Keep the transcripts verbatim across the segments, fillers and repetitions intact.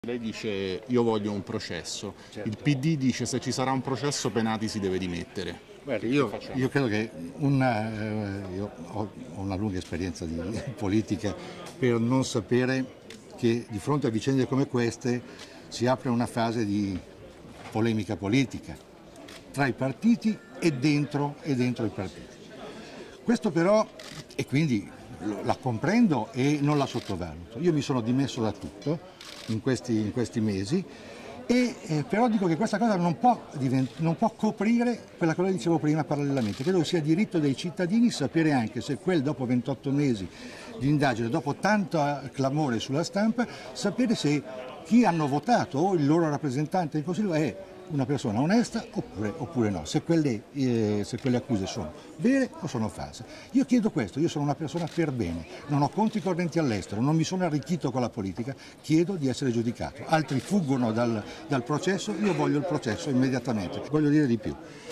Lei dice io voglio un processo, certo. Il P D dice se ci sarà un processo Penati si deve dimettere. Guardi, io, io credo che una, eh, io ho una lunga esperienza di politica per non sapere che di fronte a vicende come queste si apre una fase di polemica politica tra i partiti e dentro, e dentro i partiti. Questo però, e quindi la comprendo e non la sottovaluto. Io mi sono dimesso da tutto in questi, in questi mesi e eh, però dico che questa cosa non può, non può coprire quella cosa che dicevo prima parallelamente. Credo che sia diritto dei cittadini sapere anche se quel dopo ventotto mesi di indagine, dopo tanto clamore sulla stampa, sapere se chi hanno votato o il loro rappresentante in Consiglio è una persona onesta oppure, oppure no, se quelle, eh, se quelle accuse sono vere o sono false. Io chiedo questo, io sono una persona per bene, non ho conti correnti all'estero, non mi sono arricchito con la politica, chiedo di essere giudicato. Altri fuggono dal, dal processo, io voglio il processo immediatamente. Voglio dire di più.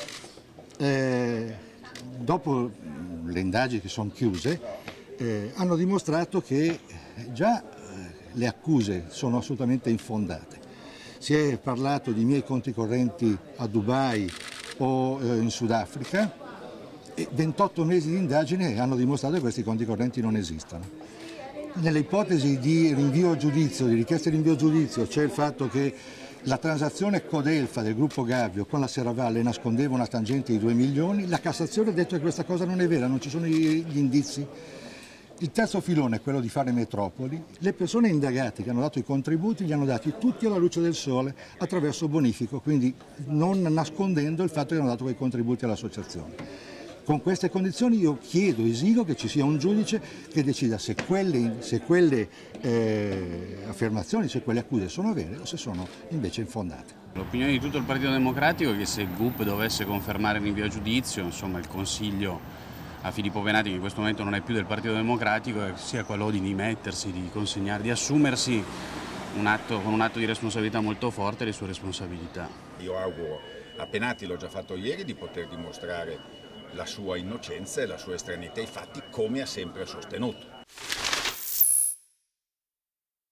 Eh, dopo le indagini che sono chiuse, eh, hanno dimostrato che già eh, le accuse sono assolutamente infondate. Si è parlato di miei conti correnti a Dubai o eh, in Sudafrica e ventotto mesi di indagine hanno dimostrato che questi conti correnti non esistono. Nelle ipotesi di rinvio a giudizio, di richiesta di rinvio a giudizio, c'è il fatto che la transazione Codelfa del gruppo Gavio con la Serravalle nascondeva una tangente di due milioni, la Cassazione ha detto che questa cosa non è vera, non ci sono gli indizi. Il terzo filone è quello di fare metropoli. Le persone indagate che hanno dato i contributi li hanno dati tutti alla luce del sole attraverso bonifico, quindi non nascondendo il fatto che hanno dato quei contributi all'associazione. Con queste condizioni io chiedo, esigo che ci sia un giudice che decida se quelle, se quelle eh, affermazioni, se quelle accuse sono vere o se sono invece infondate. L'opinione di tutto il Partito Democratico è che se il G U P dovesse confermare il rinvio a giudizio, insomma il Consiglio a Filippo Penati, che in questo momento non è più del Partito Democratico, sia quello di dimettersi, di consegnare, di assumersi un atto, con un atto di responsabilità molto forte le sue responsabilità. Io auguro a Penati, l'ho già fatto ieri, di poter dimostrare la sua innocenza e la sua estraneità ai fatti come ha sempre sostenuto.